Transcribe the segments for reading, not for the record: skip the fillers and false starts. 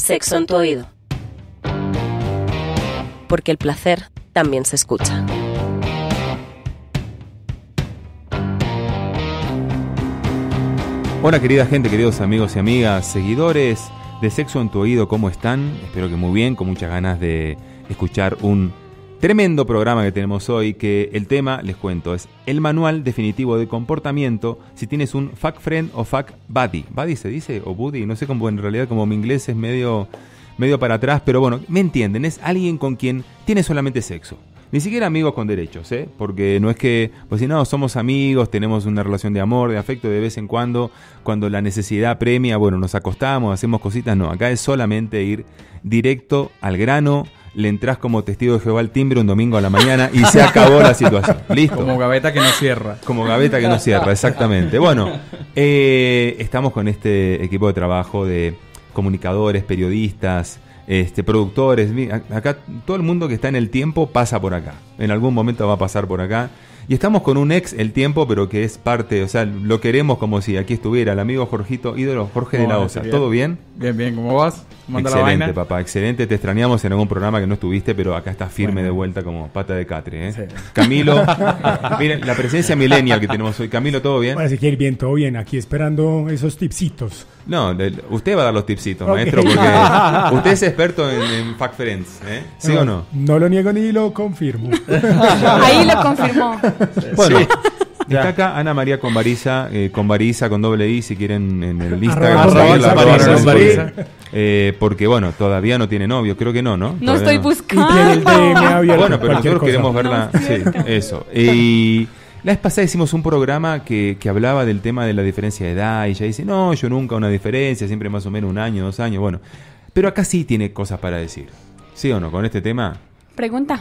Sexo en tu oído. Porque el placer también se escucha. Hola querida gente, queridos amigos y amigas, seguidores de Sexo en tu oído, ¿cómo están? Espero que muy bien, con muchas ganas de escuchar un tremendo programa que tenemos hoy, que el tema, les cuento, es el manual definitivo de comportamiento si tienes un fuck friend o fuck buddy. ¿Buddy se dice? ¿O buddy? No sé cómo, en realidad como mi inglés es medio para atrás, pero bueno, me entienden, es alguien con quien tienes solamente sexo. Ni siquiera amigos con derechos, ¿eh? Porque no es que, pues si no, somos amigos, tenemos una relación de amor, de afecto de vez en cuando la necesidad premia, bueno, nos acostamos, hacemos cositas, no, acá es solamente ir directo al grano, le entras como testigo de Jehová al timbre un domingo a la mañana y se acabó la situación, listo. Como gaveta que no cierra. Como gaveta que no cierra, exactamente. Bueno, estamos con este equipo de trabajo de comunicadores, periodistas, productores, acá todo el mundo que está en el tiempo pasa por acá, en algún momento va a pasar por acá, y estamos con un ex el tiempo, pero que es parte, o sea, lo queremos como si aquí estuviera el amigo Jorgito, ídolo Jorge de la Osa. ¿Todo bien? Bien, ¿cómo vas? ¿Cómo anda excelente, la vaina? papá, excelente, te extrañamos en algún programa que no estuviste, pero acá estás firme de vuelta como pata de catre, ¿eh? Sí. Camilo, miren, la presencia millennial que tenemos hoy. Camilo, ¿todo bien? Bueno, si quiere bien, todo bien, aquí esperando esos tipsitos. No, usted va a dar los tipsitos, okay, maestro, porque usted es experto en Fuck Friends, ¿eh? ¿Sí o no? No lo niego ni lo confirmo. Ahí lo confirmó. Bueno, sí. Está acá Ana María Convariza, con doble I, si quieren en el Instagram. Porque, bueno, todavía no tiene novio, creo que no. No estoy buscando. Y tiene el DM abierto. Bueno, pero nosotros queremos verla. No, sí, eso. Y la vez pasada hicimos un programa que hablaba del tema de la diferencia de edad, y ella dice, no, yo nunca una diferencia, siempre más o menos 1 año, 2 años, bueno. Pero acá sí tiene cosas para decir. ¿Sí o no? Con este tema. Pregunta.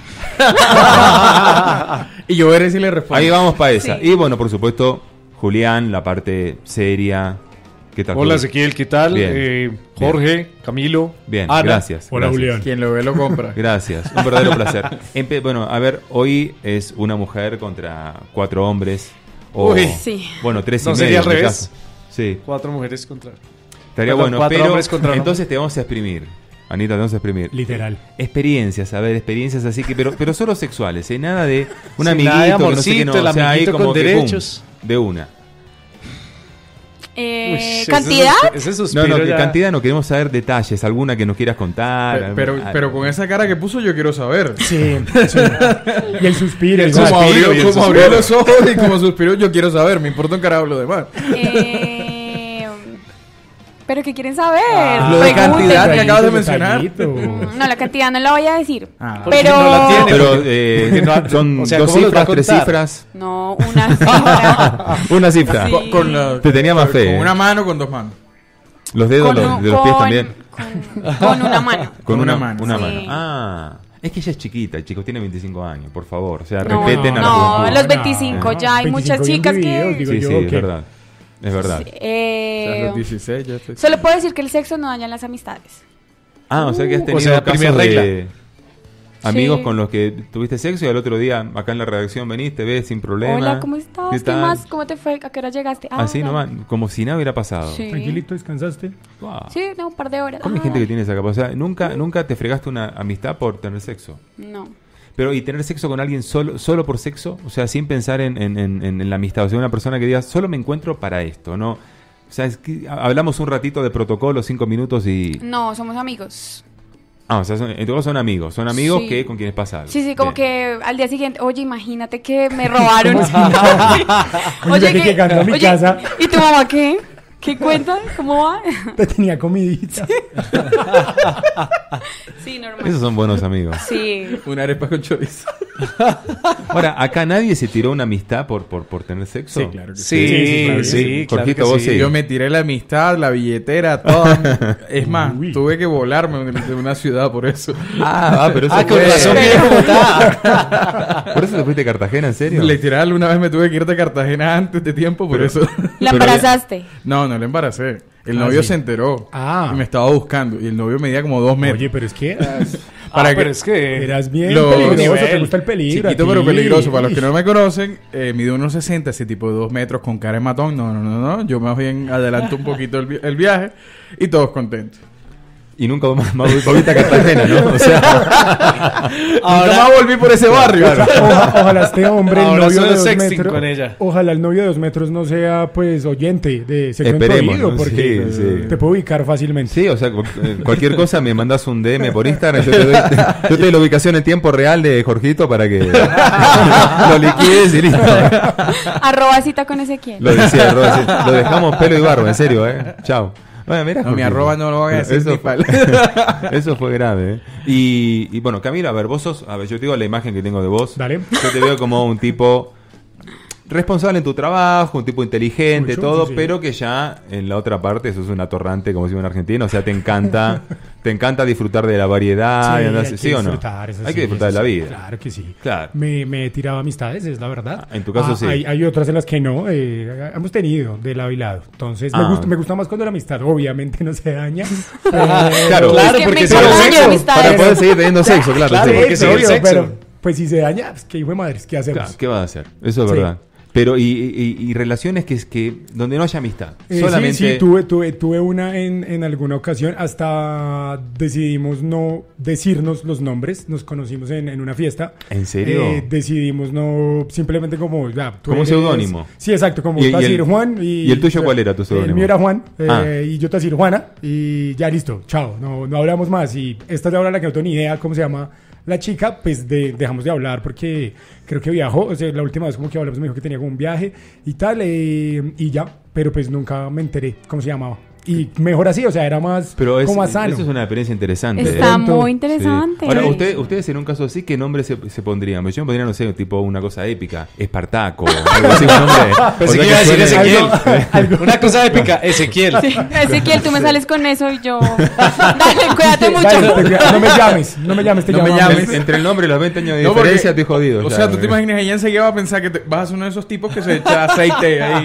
Y yo veré si le respondo. Ahí vamos para esa. Sí. Y bueno, por supuesto, Julián, la parte seria. ¿Qué tal? Hola Ezequiel, ¿qué tal? Bien. Jorge, Bien. Camilo, Bien, Ana. Gracias. Hola, Gracias. Julián. Quien lo ve lo compra. Gracias, un verdadero placer. Bueno, a ver, hoy es una mujer contra 4 hombres. O, Uy. Sí. Bueno, 3 y ¿No medio. sería al en mi revés? caso. Sí, 4 mujeres contra... estaría Perdón, bueno, 4 pero hombres contra entonces te vamos a exprimir. Anita, te vamos a exprimir. Literal. Experiencias, a ver, experiencias así que, pero solo sexuales, nada de un Sí, amiguito, nada de que no sé qué, no, amorcito, el o sea, ahí amiguito como con que, derechos. pum, de una. ¿Cantidad? Ese suspiro No, que ya... cantidad no, queremos saber detalles, alguna que nos quieras contar. Pero con esa cara que puso yo quiero saber. Sí. Y el suspiro. El Como suspiro. abrió los ojos y como suspiró yo quiero saber. Me importa un carajo lo demás. ¿Pero qué quieren saber? Lo de Pregúntenme. cantidad que acabas de mencionar. No, la cantidad no la voy a decir. Porque Pero... no la tiene. Pero porque no- son o sea, 2 ¿cómo los va a cifras, 3 contar? cifras. No, una cifra. Una cifra. Sí. Te tenía más fe. Con ¿eh? una mano o con 2 manos. Los dedos de los pies también. Con una mano. Con una mano. Una Sí. mano. Ah. Es que ella es chiquita, chicos, tiene 25 años, por favor. O sea, No, respeten a la no, juventud. a los 25 ya hay 25 muchas bien chicas vividos, que... digo Sí, yo, sí, es que- verdad. Es verdad. O sea, a los 16 ya estoy... Solo puedo decir que el sexo no daña las amistades. Ah, o sea que has tenido o sea, casos primera regla. de amigos Sí. con los que tuviste sexo y al otro día acá en la redacción veniste, ves, sin problema. Hola, ¿cómo estás? ¿Qué ¿Qué tal? más? ¿Cómo te fue? ¿A qué hora llegaste? Así dale. nomás, como si nada hubiera pasado. Sí. Tranquilito, descansaste. Wow. Sí, no, un par de horas. ¿Cómo hay gente dale. que tiene esa capacidad? ¿Nunca te fregaste una amistad por tener sexo? No. Pero, ¿y tener sexo con alguien solo por sexo? O sea, sin pensar en la amistad. O sea, una persona que diga, solo me encuentro para esto, ¿no? O sea, es que hablamos un ratito de protocolo, 5 minutos y... No, somos amigos. Ah, o sea, en tu caso son amigos. Son amigos Sí. que con quienes pasa algo. Sí, sí, como Bien. que al día siguiente, oye, imagínate que me robaron. Oye, que llegando a mi casa. ¿Y tu mamá qué? ¿Qué cuenta? ¿Cómo va? Te tenía comidita. Sí, normal. Esos son buenos amigos. Sí. Una arepa con chorizo. Ahora, ¿acá nadie se tiró una amistad por tener sexo? Sí, claro que Sí, claro que sí, claro Jorgito, que vos sí. sí. Yo me tiré la amistad, la billetera, todo. Es más, Uy. tuve que volarme de una ciudad por eso. Pero eso Ah, con fue- razón viene de Bogotá. ¿Por eso te fuiste a Cartagena, en serio? Literal, una vez me tuve que ir de Cartagena antes de tiempo, por eso. ¿La Pero- embarazaste? No, no la embaracé. El novio sí. se enteró. Ah. Y me estaba buscando. Y el novio medía como 2 metros. Oye, pero es que Para que- pero es que... eras bien Lo- peligroso, nivel. te gusta el peligro. Chiquito a ti. pero peligroso. Para los que no me conocen, mide 1.60, ese tipo de 2 metros con cara de matón. No. Yo más bien adelanto un poquito el viaje y todos contentos. Y nunca más volviste a Cartagena, ¿no? O sea, Nunca más volví por ese barrio. Ojalá este hombre, el Ahora novio de solo 2 sexting metros, con ella. ojalá el novio de 2 metros no sea, pues, oyente de Sexo en tu Esperemos, Oído, ¿no? porque Sí, sí. te puedo ubicar fácilmente. sí, o sea, cualquier cosa me mandas un DM por Instagram, yo te doy la ubicación en tiempo real de Jorgito para que lo liquides y listo. Arroba cita con Ezequiel. Lo decía, lo dejamos pelo y barba, en serio, Chao. Bueno, mira, No, mi Jorgito. arroba no lo voy a decir Eso ni fue, pal. eso fue grave, Y bueno, Camilo, a ver, vos sos, a ver, yo te digo la imagen que tengo de vos. Dale. Yo te veo como un tipo responsable en tu trabajo, un tipo inteligente, Mucho, todo, sí. pero que ya en la otra parte sos un atorrante, como decimos en Argentina, o sea, te encanta disfrutar de la variedad, hay que ¿sí o no? disfrutar, eso Hay sí, que disfrutar de eso la sí, vida. Claro que sí. Claro. Me he tirado amistades, es la verdad. En tu caso sí. Hay otras en las que no. Hemos tenido de lado y lado. Entonces, me gusta más cuando la amistad obviamente no se daña. Claro, Claro, Es que porque me si encantan no las sexo, amistades. para poder seguir teniendo sexo, claro. claro, sí. porque Sí, si el obvio, sexo. pero pues si se daña, pues, qué hijo de madres, ¿qué hacemos? Claro, ¿qué vas a hacer? Eso es Sí. verdad. Pero, y relaciones que donde no haya amistad. Solamente. Sí, tuve una en alguna ocasión. Hasta decidimos no decirnos los nombres. Nos conocimos en una fiesta. ¿En serio? Decidimos no, simplemente como... Ya, tú Como un eres- seudónimo. Sí, exacto, como Y Tacir el- Juan. ¿y el tuyo cuál era tu seudónimo? El mío era Juan, Ah. y yo Tacir Juana. Y ya listo, chao, no hablamos más. Y esta es la hora la que no tengo ni idea cómo se llama la chica, pues dejamos de hablar porque creo que viajó, o sea, la última vez como que hablamos me dijo que tenía como un viaje y tal, y ya, pero pues nunca me enteré cómo se llamaba. Y mejor así, o sea, era más Pero como más sano. eso es una experiencia interesante. Está Pronto. muy Sí. interesante. Ahora, ustedes en un caso así, ¿qué nombre se pondrían? Pues yo me pondría, no sé, tipo una cosa épica, Espartaco, algo así, un nombre. Pensé o que sea, iba a decir suene- Ezequiel. Una cosa épica, Ezequiel. Sí, Ezequiel, tú me sales con eso y yo. Dale, cuídate mucho. Dale, no me llames, te No me llamamos. llames. Entre el nombre y los 20 años de No, porque- diferencia, estoy jodido. O ya, sea, tú te imaginas, ella enseguida va a pensar que vas a ser uno de esos tipos que se echa aceite ahí.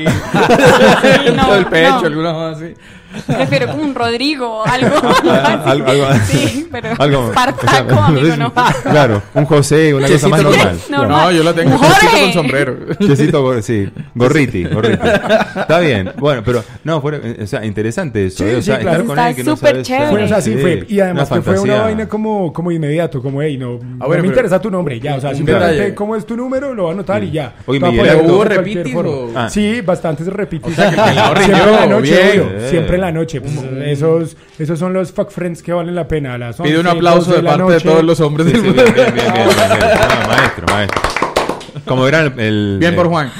en no, todo el pecho, no. alguna cosa así. Prefiero como un Rodrigo, algo. algo Sí, pero algo- Espartaco, o sea, amigo, no. Claro, un José, una cosa más normal. No, No, yo la tengo Jorge. chocito con sombrero. Chesito, sí, gorriti. Está bien. Bueno, pero no, o sea, interesante eso. Sí, o sea, sí, claro. estar con Está alguien que no súper sabes. chévere. Fue, o sea, sí, fue. Y además que fue una fantasía. vaina como inmediato, como, hey, no bueno, me pero- interesa tu nombre, ya, o sea, un simplemente, detalle. ¿cómo es tu número? Lo va a anotar y ya. Oye, Te va a Miguel poner Ángel, de ¿hubo cualquier repitis forma. o...? Ah. Sí, bastantes repitis. O sea, que el pelado siempre en la rindió noche, bien. obvio, siempre en la noche. Pues, esos son los fuck friends que valen la pena. A las Pide un 11, aplauso 12 de la parte de noche. todos los hombres Sí, del sí, mundo. bien. No, maestro. Como verán, Bien por Juan.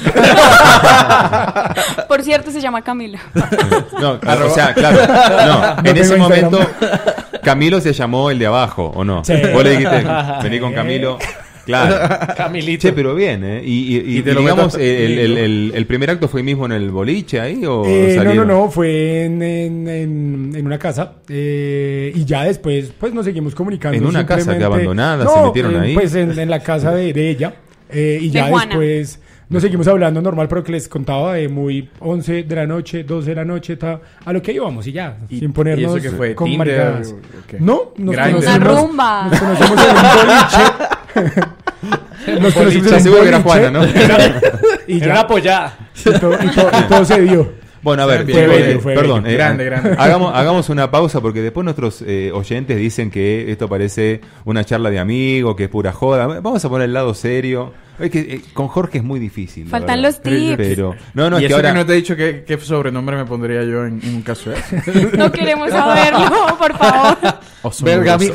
Por cierto, se llama Camilo. No, o sea, claro. No, en tengo ese Instagram. momento, Camilo se llamó el de abajo, ¿o no? Sí. Vos le dijiste, vení con Camilo. Claro. Camilito. Che, pero bien, ¿eh? Y te lo digamos, metas- el primer acto fue ahí mismo en el boliche ahí o salieron? No, fue en una casa y ya después pues nos seguimos comunicando. ¿En una casa simplemente. que abandonada? ¿Se metieron ahí? Pues en la casa de ella y ya Juana. después nos seguimos hablando normal, pero que les contaba de muy 11 de la noche, 12 de la noche, a lo que íbamos y ya, sin ponernos ¿Y eso qué fue? con ¿Tinder maricadas. o qué? No, nos Grindr. conocimos, Una rumba. nos conocimos en un boliche. Nos conocimos en un Seguro que era boliche. Juana, ¿no? Y Era ya, una apoyada. y todo se dio. Bueno, a ver, Bien, chicos, bello, fue perdón. bello. Grande. Hagamos una pausa porque después nuestros oyentes dicen que esto parece una charla de amigos, que es pura joda. Vamos a poner el lado serio. Es que con Jorge es muy difícil. la Faltan verdad. los tips. Pero, no, Y es que eso ahora... que no te he dicho qué sobrenombre me pondría yo en un caso de eso. No queremos saberlo, por favor. Bergami.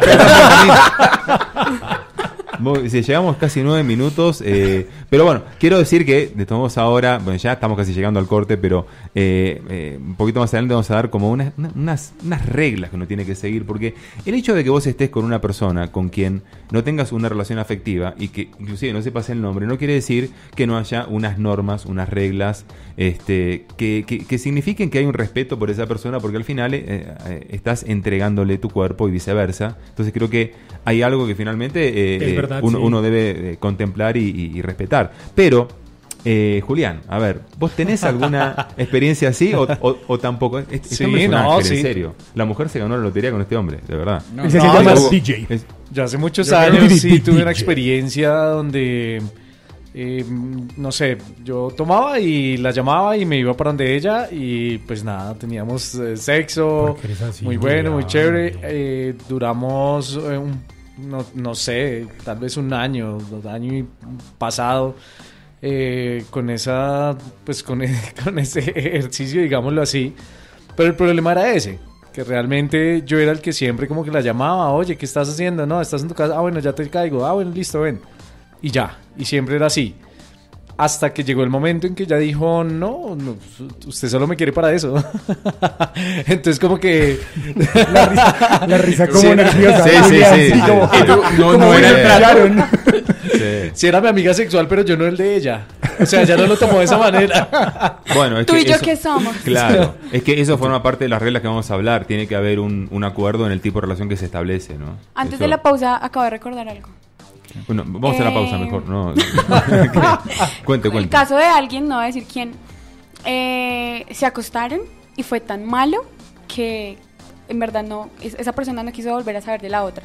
Si llegamos casi 9 minutos, pero bueno, quiero decir que de todos modos ahora, bueno, ya estamos casi llegando al corte, pero un poquito más adelante vamos a dar como unas reglas que uno tiene que seguir, porque el hecho de que vos estés con una persona con quien no tengas una relación afectiva y que inclusive no sepas el nombre, no quiere decir que no haya unas normas, unas reglas que signifiquen que hay un respeto por esa persona, porque al final estás entregándole tu cuerpo y viceversa. Entonces creo que hay algo que finalmente Es verdad, uno debe contemplar y respetar. Pero, Julián, a ver, ¿vos tenés alguna experiencia así o tampoco? Este hombre es un ángel, en serio. La mujer se ganó la lotería con este hombre, de verdad. Él se No, llama yo- DJ. Es- Yo hace muchos Yo creo años que sí tuve una DJ. experiencia donde no sé, yo tomaba y la llamaba y me iba para donde ella y pues nada, teníamos sexo Porque eres así, muy bueno, muy ya. chévere. Duramos, no sé, tal vez un año y pasado con esa, pues con ese ejercicio, digámoslo así. Pero el problema era ese, que realmente yo era el que siempre como que la llamaba, oye, ¿qué estás haciendo? No, estás en tu casa, ah, bueno, ya te caigo, ah, bueno, listo, ven. Y ya, y siempre era así. Hasta que llegó el momento en que ella dijo, no, usted solo me quiere para eso. Entonces como que... La risa como Sí, nerviosa. sí, sí, así sí. como- Y tú, no era el trato. Sí. Sí era mi amiga sexual, pero yo no el de ella. O sea, ella no lo tomó de esa manera. Bueno, es Tú que y yo, eso- ¿qué somos? Claro, es que eso forma parte de las reglas que vamos a hablar. Tiene que haber un acuerdo en el tipo de relación que se establece, ¿no? Antes Eso- de la pausa, acabo de recordar algo. Bueno, vamos a hacer la pausa mejor, ¿no? Cuente. El caso de alguien, no voy a decir quién, se acostaron y fue tan malo que en verdad no, esa persona no quiso volver a saber de la otra.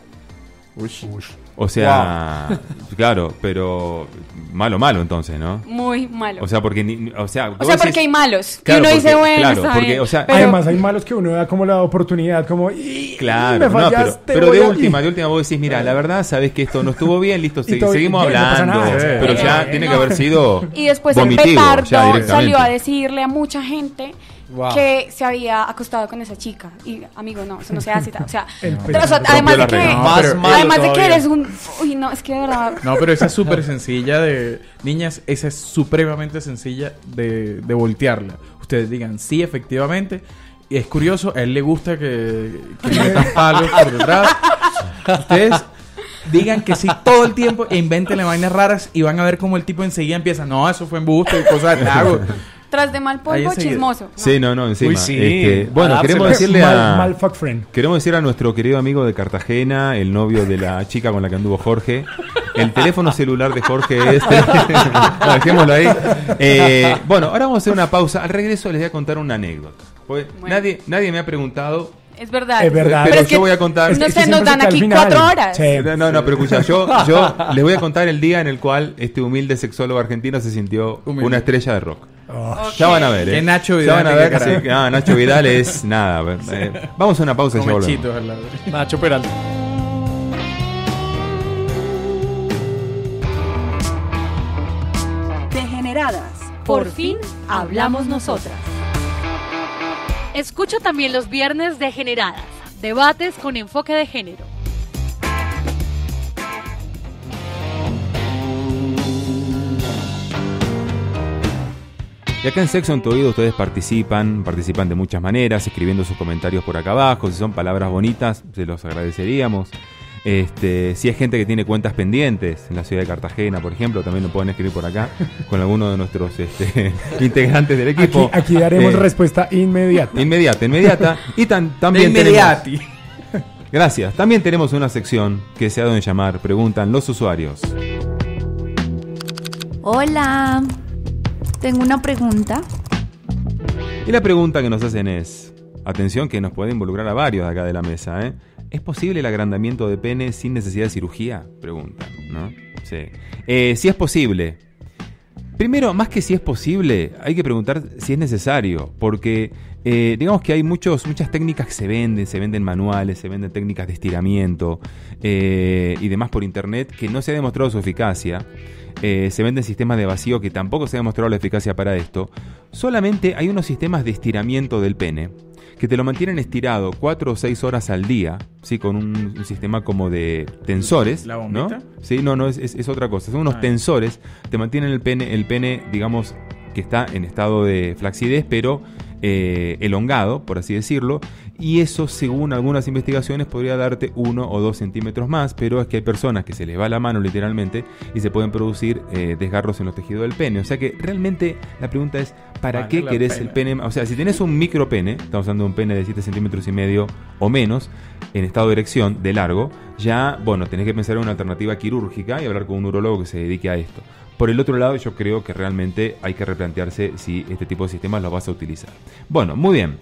O sea, claro, pero malo entonces, ¿no? Muy malo. O sea, porque O sea, porque hay malos. Claro, y uno dice, porque- bueno, claro, está porque, bien, o sea, pero- Además, hay malos que uno da como la oportunidad, como. "Y- Claro, me no, fallaste, pero voy de a-". última vos decís, mira, la verdad, sabes que esto no estuvo bien, listo, Y todo- seguimos no pasa hablando, nada. pero ya Sí. tiene que haber sido Y después el vomitivo, ya petardo directamente. salió a decirle a mucha gente Wow. que se había acostado con esa chica. Y, amigo, no, eso no se hace. O sea, El pero, o sea, petardo. además de Rompió la que, regla. No, pero- además de que todavía. eres un... Uy, no, es que de verdad... No, pero esa es súper sencilla de... Niñas, esa es supremamente sencilla de voltearla. Ustedes digan, sí, efectivamente. Y es curioso, a él le gusta que le metan palos por detrás. Ustedes digan que sí todo el tiempo e invéntenle vainas raras y van a ver cómo el tipo enseguida empieza, no, eso fue embuste y cosas de lago. Tras de mal Ahí polvo, enseguida. chismoso. ¿no? Sí, no, encima. Uy, sí. Bueno, Adáptese. queremos decirle Mal a... fuck friend. Queremos decir a nuestro querido amigo de Cartagena, el novio de la chica con la que anduvo Jorge, el teléfono celular de Jorge es este. No, dejémoslo ahí. Bueno, ahora vamos a hacer una pausa. Al regreso les voy a contar una anécdota. Porque Bueno. nadie me ha preguntado. Es verdad. Es verdad. Pero es yo voy a contar. No Es sé, que nos siempre dan se queda al aquí final. 4 horas. Sí. No, pero escucha, yo les voy a contar el día en el cual este humilde sexólogo argentino se sintió Humilde. una estrella de rock. Oh. Ok. Ya van a ver, Que Nacho Ya van Vidal, a ver. qué carajo. Sí, Nacho Vidal es nada. Vamos a una pausa y ya Come volvemos. chitos al lado. Nacho Peralta. Degeneradas. Por fin hablamos nosotras. Escucha también los viernes Degeneradas, debates con enfoque de género. Y acá en Sexo en tu Oído ustedes participan de muchas maneras, escribiendo sus comentarios por acá abajo. Si son palabras bonitas, se los agradeceríamos. Si hay gente que tiene cuentas pendientes en la ciudad de Cartagena, por ejemplo, también lo pueden escribir por acá con alguno de nuestros integrantes del equipo. Aquí daremos Eh, respuesta inmediata. Inmediata. Y también De inmediati. Gracias. También tenemos una sección que se ha dado en llamar Preguntan los usuarios. Hola, tengo una pregunta. Y la pregunta que nos hacen es, atención que nos puede involucrar a varios de acá de la mesa, ¿eh? ¿Es posible el agrandamiento de pene sin necesidad de cirugía? Preguntan, ¿no? Sí. Si es posible. Primero, más que si es posible, hay que preguntar si es necesario, porque digamos que hay muchas técnicas que se venden manuales, se venden técnicas de estiramiento y demás por internet que no se ha demostrado su eficacia. Se venden sistemas de vacío que tampoco se ha demostrado la eficacia para esto. Solamente hay unos sistemas de estiramiento del pene que te lo mantienen estirado 4 o 6 horas al día, ¿sí? Con un sistema como de tensores. ¿La bombita? ¿No? Sí, no, es otra cosa. Son unos tensores, te mantienen el pene, digamos, que está en estado de flacidez, pero elongado, por así decirlo, y eso, según algunas investigaciones, podría darte 1 o 2 centímetros más, pero es que hay personas que se les va la mano literalmente y se pueden producir desgarros en los tejidos del pene. O sea que realmente la pregunta es, ¿para Vale qué la querés pena. el pene? O sea, si tenés un micro pene, estamos hablando de un pene de 7 centímetros y medio o menos, en estado de erección, de largo, ya, bueno, tenés que pensar en una alternativa quirúrgica y hablar con un urólogo que se dedique a esto. Por el otro lado, yo creo que realmente hay que replantearse si este tipo de sistemas los vas a utilizar. Bueno, muy bien.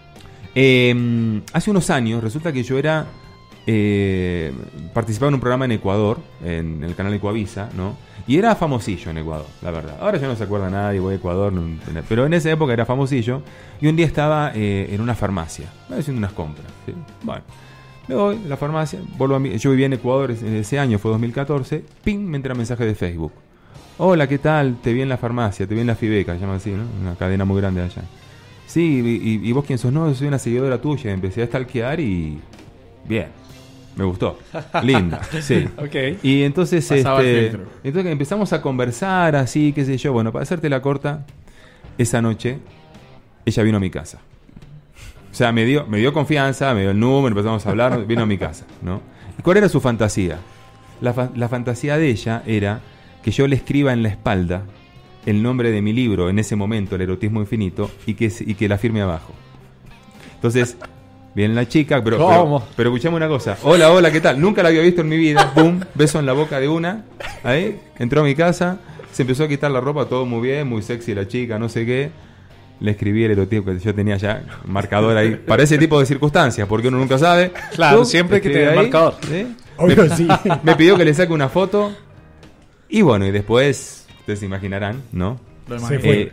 Hace unos años, resulta que yo participaba en un programa en Ecuador, en el canal Ecuavisa, ¿no? Y era famosillo en Ecuador, la verdad. Ahora ya no se acuerda nadie, voy a Ecuador, pero en esa época era famosillo. Y un día estaba en una farmacia, haciendo unas compras. ¿Sí? Bueno, me voy a la farmacia, yo vivía en Ecuador ese año, fue 2014. Ping, me entra mensaje de Facebook. Hola, ¿qué tal? Te vi en la farmacia, te vi en la Fibeca, se llama así, ¿no? Una cadena muy grande allá. Sí, y vos quién sos? No, soy una seguidora tuya. Empecé a stalkear y... Bien, me gustó. Linda, sí. Okay. Y entonces, entonces empezamos a conversar así, qué sé yo. Bueno, para hacerte la corta, esa noche ella vino a mi casa. O sea, me dio confianza, me dio el número, empezamos a hablar, vino a mi casa, ¿no? ¿Y cuál era su fantasía? La fantasía de ella era que yo le escriba en la espalda el nombre de mi libro, en ese momento, El erotismo infinito, y que la firme abajo. Entonces, viene la chica, pero escuchame una cosa. Hola, ¿qué tal? Nunca la había visto en mi vida. Boom, beso en la boca de una. Ahí, entró a mi casa, se empezó a quitar la ropa, todo muy bien, muy sexy la chica, no sé qué. Le escribí el erotismo que yo tenía ya, marcador ahí, para ese tipo de circunstancias, porque uno nunca sabe. Claro, siempre hay que tener marcador. ¿Sí? Obvio, sí. Me pidió que le saque una foto. Y bueno, y después... Ustedes se imaginarán, ¿no? Se fue.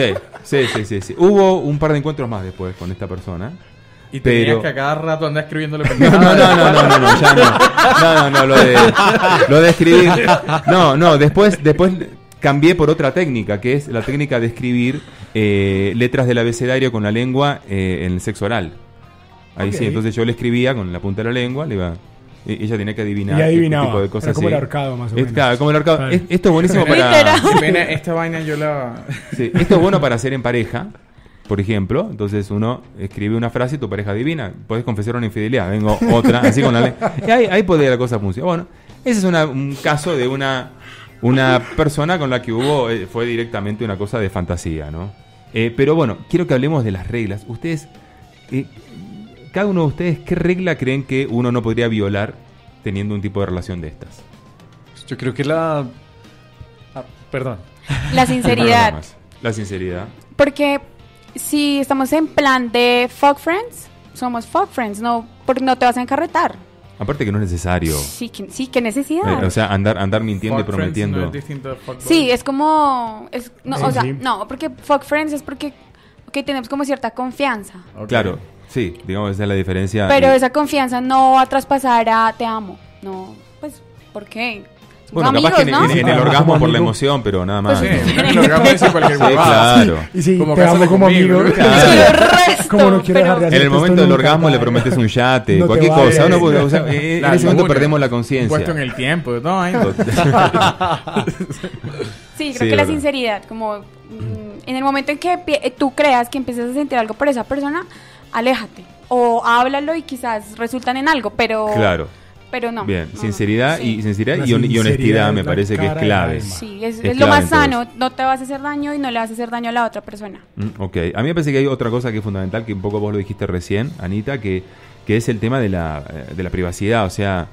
Sí. Hubo un par de encuentros más después con esta persona. Y tenías que a cada rato andar escribiéndole No, ya no, lo de escribir. No, después cambié por otra técnica, que es la técnica de escribir letras del abecedario con la lengua en el sexo oral. Ahí sí, entonces yo le escribía con la punta de la lengua, le iba... Ella tenía que adivinar. Y adivinaba. Qué tipo de cosas. Era como así. el ahorcado, más o menos. Claro, como el ahorcado. Claro. Esto es buenísimo para... Esta vaina yo la... Sí, esto es bueno para hacer en pareja, por ejemplo. Entonces uno escribe una frase y tu pareja adivina. Podés confesar una infidelidad. Vengo otra, así con la ley. Y ahí podría la cosa funcionar. Bueno, ese es un caso de una persona con la que fue directamente una cosa de fantasía, ¿no? Pero bueno, quiero que hablemos de las reglas. Ustedes... cada uno de ustedes, ¿qué regla creen que uno no podría violar teniendo un tipo de relación de estas? Yo creo que perdón. La sinceridad. La sinceridad. Porque si estamos en plan de fuck friends, somos fuck friends, no, porque no te vas a encarretar. Aparte que no es necesario. Sí, qué necesidad. O sea, andar mintiendo y prometiendo. No es distinto de fuck sí, es como... no, Sí, o sea, sí. no, porque fuck friends es porque tenemos como cierta confianza. Okay. Claro, sí, digamos, esa es la diferencia. Pero esa confianza no va a traspasar a te amo. No, pues, ¿por qué? Bueno, Amigos, capaz que ¿no? en el orgasmo por la Amigo. emoción, pero nada más. Sí, ¿no? el orgasmo dice cualquier Sí, huevada. claro. Y sí, Como te cásate amo como conmigo, amigo. ¿no? Claro. Como no quiero dejar de hacer En el esto momento del nunca, orgasmo le padre. prometes un yate, No te cualquier vayas. cosa. O sea, en La ese momento luna. perdemos la Puesto conciencia. en el tiempo, no, ahí. Sí, creo Sí, que la verdad. sinceridad, como en el momento en que tú creas que empiezas a sentir algo por esa persona, aléjate. O háblalo y quizás resultan en algo, pero... Claro. Pero no. Bien, no, sinceridad sí. y sinceridad La y honestidad sinceridad me es la parece que es cara del clave. alma. Sí, es Es lo clave más en todo sano. No te vas a hacer daño y no le vas a hacer daño a la otra persona. Ok, a mí me parece que hay otra cosa que es fundamental, que un poco vos lo dijiste recién, Anita, que es el tema de la privacidad. O sea,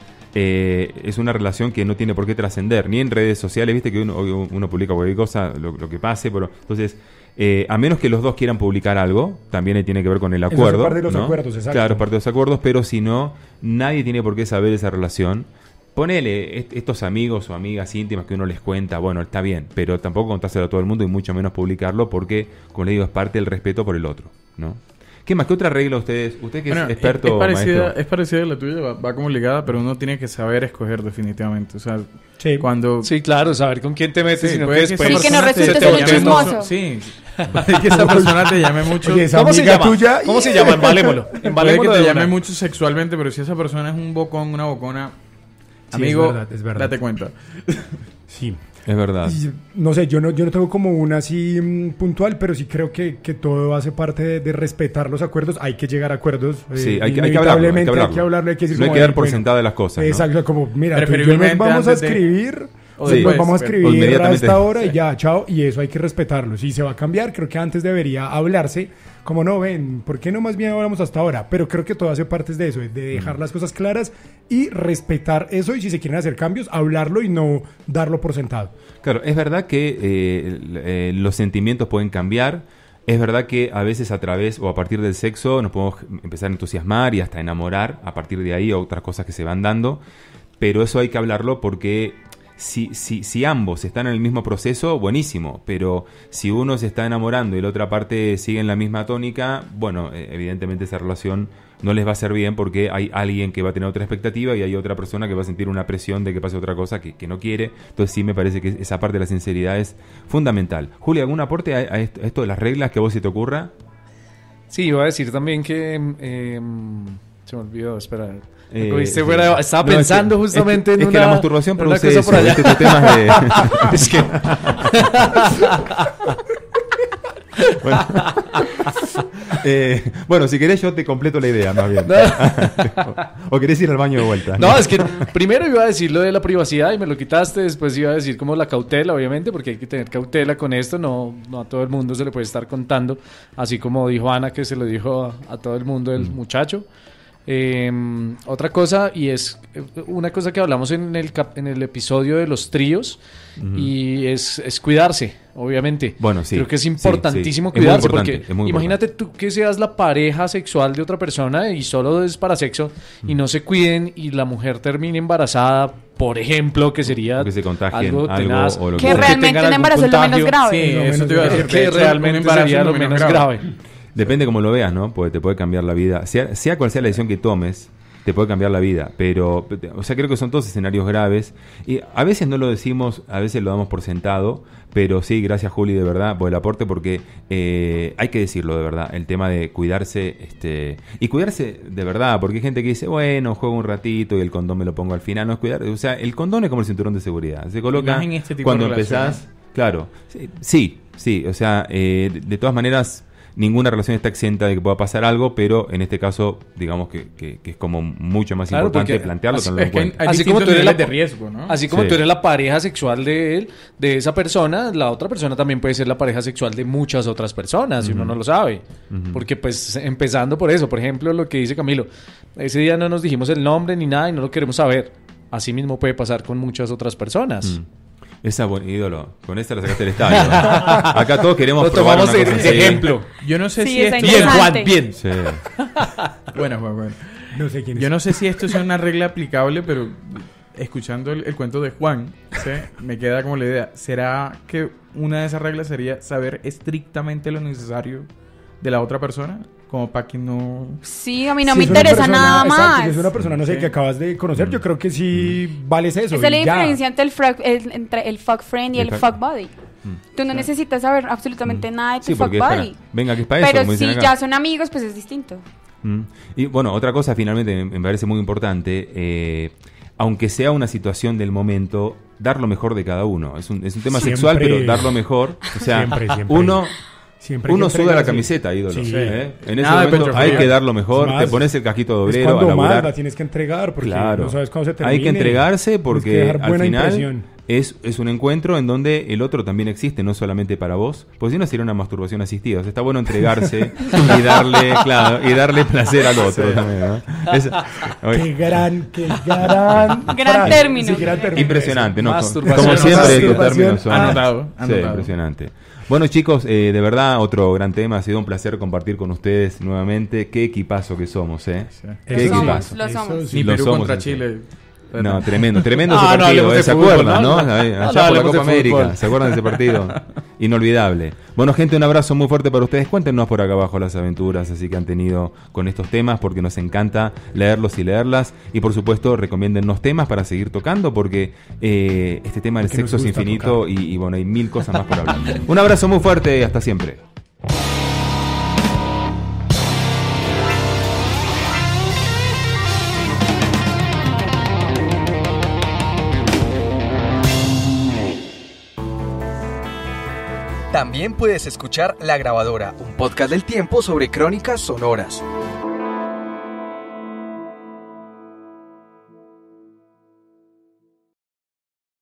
es una relación que no tiene por qué trascender, ni en redes sociales, viste que uno publica cualquier cosa, lo que pase, pero entonces, a menos que los dos quieran publicar algo, también ahí tiene que ver con el Eso acuerdo. es parte de los ¿no? acuerdos, exacto. Claro, es parte de los acuerdos, pero si no, nadie tiene por qué saber esa relación. Ponele estos amigos o amigas íntimas que uno les cuenta, bueno, está bien, pero tampoco contárselo a todo el mundo y mucho menos publicarlo porque, como le digo, es parte del respeto por el otro, ¿no? ¿Qué más? ¿Qué otra regla usted que Bueno, es experto, parecida, maestro? es parecida a la tuya, va como ligada, pero uno tiene que saber escoger definitivamente. O sea, Sí. cuando... Sí, claro, saber con quién te metes, Sí, sino puede que que después... esa Sí, que no persona resulte te ser el llame mucho. chismoso. Sí, puede que esa persona te llame mucho... Oye, esa ¿Cómo se amiga llama? tuya. ¿Cómo se llama? Embalémoslo. Puede que Embalémoslo te de llame una. mucho sexualmente, pero si esa persona es un bocón, una bocona, Sí, amigo, es verdad. date cuenta. Sí. Es verdad. Y, no sé, yo no tengo como una así puntual, pero sí creo que todo hace parte de respetar los acuerdos. Hay que llegar a acuerdos. Sí, hay que hablarlo, inevitablemente hay que hablarlo. Hay que decir no hay como, que dar por bueno, sentadas las cosas, ¿no? Exacto, como mira, tú y yo nos Preferiblemente vamos a antes de- escribir, o Sí. después, nos vamos a pero- o escribir a inmediatamente. esta hora y ya, chao, y eso hay que respetarlo. Si se va a cambiar, creo que antes debería hablarse, como no, ven, ¿por qué no más bien hablamos hasta ahora? Pero creo que todo hace parte de eso, de dejar las cosas claras y respetar eso, y si se quieren hacer cambios, hablarlo y no darlo por sentado. Claro, es verdad que los sentimientos pueden cambiar. Es verdad que a veces a través o a partir del sexo nos podemos empezar a entusiasmar y hasta enamorar a partir de ahí, otras cosas que se van dando. Pero eso hay que hablarlo porque si ambos están en el mismo proceso, buenísimo, pero si uno se está enamorando y la otra parte sigue en la misma tónica, bueno, evidentemente esa relación no les va a hacer bien porque hay alguien que va a tener otra expectativa y hay otra persona que va a sentir una presión de que pase otra cosa que no quiere. Entonces sí me parece que esa parte de la sinceridad es fundamental. Julia, ¿algún aporte a esto de las reglas que a vos se te ocurra? Sí, iba a decir también que... se me olvidó, espera. Estaba pensando justamente en una... Es que la masturbación produce cosa eso, por allá. estos temas de... Es que... bueno, si querés yo te completo la idea, más bien. O querés ir al baño de vuelta. No, es que primero iba a decir lo de la privacidad y me lo quitaste. Después iba a decir como la cautela, obviamente, porque hay que tener cautela con esto. No a todo el mundo se le puede estar contando. Así como dijo Ana, que se lo dijo a todo el mundo el muchacho. Otra cosa, y es una cosa que hablamos en el episodio de los tríos, y es cuidarse, obviamente. Bueno, sí. Creo que es importantísimo sí. cuidarse, es muy importante, porque imagínate tú que seas la pareja sexual de otra persona y solo es para sexo, y no se cuiden y la mujer termine embarazada, por ejemplo, que sería que se contagien algo tenaz, o lo que realmente un embarazo es lo menos grave. Sí, eso te iba a decir. Que realmente sería lo menos grave. Depende cómo lo veas, ¿no? Porque te puede cambiar la vida. Sea cual sea la decisión que tomes, te puede cambiar la vida. Pero, o sea, creo que son todos escenarios graves. Y a veces no lo decimos, a veces lo damos por sentado. Pero sí, gracias Juli, de verdad, por el aporte, porque hay que decirlo de verdad. El tema de cuidarse, y cuidarse de verdad, porque hay gente que dice, bueno, juego un ratito y el condón me lo pongo al final. No es cuidar, o sea, el condón es como el cinturón de seguridad. Se coloca en este tipo cuando de empezás. Claro, sí, o sea, de todas maneras... Ninguna relación está exenta de que pueda pasar algo, pero en este caso, digamos que es como mucho más importante plantearlo. Así como tú eres de riesgo, ¿no? Así como tú eres la pareja sexual de esa persona, la otra persona también puede ser la pareja sexual de muchas otras personas, y uno no lo sabe. Porque pues empezando por eso, por ejemplo, lo que dice Camilo, ese día no nos dijimos el nombre ni nada y no lo queremos saber. Así mismo puede pasar con muchas otras personas. Esa buen ídolo, con esta la sacaste del estadio. Acá todos queremos lo probar tomamos de ejemplo. Yo no sé si esto... Bien, Juan, bien. Sí. Bueno, Juan. No sé quién es. Yo no sé si esto es una regla aplicable, pero escuchando el cuento de Juan, ¿sí? Me queda como la idea. ¿Será que una de esas reglas sería saber estrictamente lo necesario de la otra persona? Como para que no... Sí, a mí no me interesa nada más. Exacto, si es una persona, no sé, que acabas de conocer, yo creo que sí vales eso. Esa es la diferencia entre el fuck friend y el fuck buddy. Tú no necesitas saber absolutamente nada de tu fuck buddy. Venga, que es para eso. Pero si ya son amigos, pues es distinto. Y bueno, otra cosa finalmente me parece muy importante, aunque sea una situación del momento, dar lo mejor de cada uno. Es un tema sexual, pero dar lo mejor. O sea, uno suda la camiseta, ídolo. Sí. En ese momento hay que dar lo mejor. Te pones el casquito de obrero a laburar. La tienes que entregar porque claro. no sabes cuándo se termine. Hay que entregarse porque al final es un encuentro en donde el otro también existe, no solamente para vos. Pues si no sería una masturbación asistida. O sea, está bueno entregarse y darle placer al otro también, ¿no? Qué gran término. Sí, gran término. Impresionante, ¿no? Masturbación. Como siempre estos términos son Anotado. impresionante. Bueno, chicos, de verdad, otro gran tema. Ha sido un placer compartir con ustedes nuevamente. Qué equipazo que somos, ¿eh? Sí. Qué equipazo. Lo somos. Ni Lo Perú somos, contra sí. Chile. No, tremendo ese partido, ¿se acuerdan, no? Allá por la Copa América, ¿se acuerdan de ese partido? Inolvidable. Bueno, gente, un abrazo muy fuerte para ustedes. Cuéntenos por acá abajo las aventuras así que han tenido con estos temas, porque nos encanta leerlos y leerlas. Y por supuesto, recomiéndennos temas para seguir tocando, porque este tema del sexo es infinito y bueno, hay 1000 cosas más por hablar. Un abrazo muy fuerte y hasta siempre. También puedes escuchar La Grabadora, un podcast del tiempo sobre crónicas sonoras.